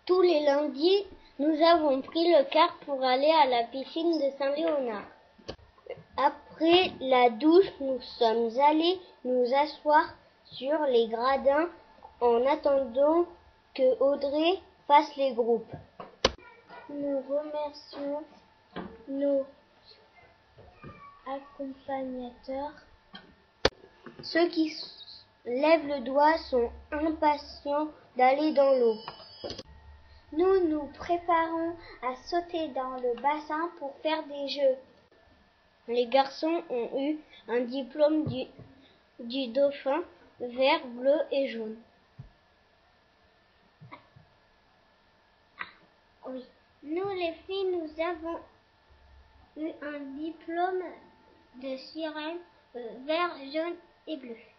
Tous les lundis, nous avons pris le car pour aller à la piscine de Saint-Léonard. Après la douche, nous sommes allés nous asseoir sur les gradins en attendant que Audrey fasse les groupes. Nous remercions nos accompagnateurs. Ceux qui lèvent le doigt sont impatients d'aller dans l'eau. Nous nous préparons à sauter dans le bassin pour faire des jeux. Les garçons ont eu un diplôme du dauphin vert, bleu et jaune. Oui. Nous les filles, nous avons eu un diplôme de sirène vert, jaune et bleu.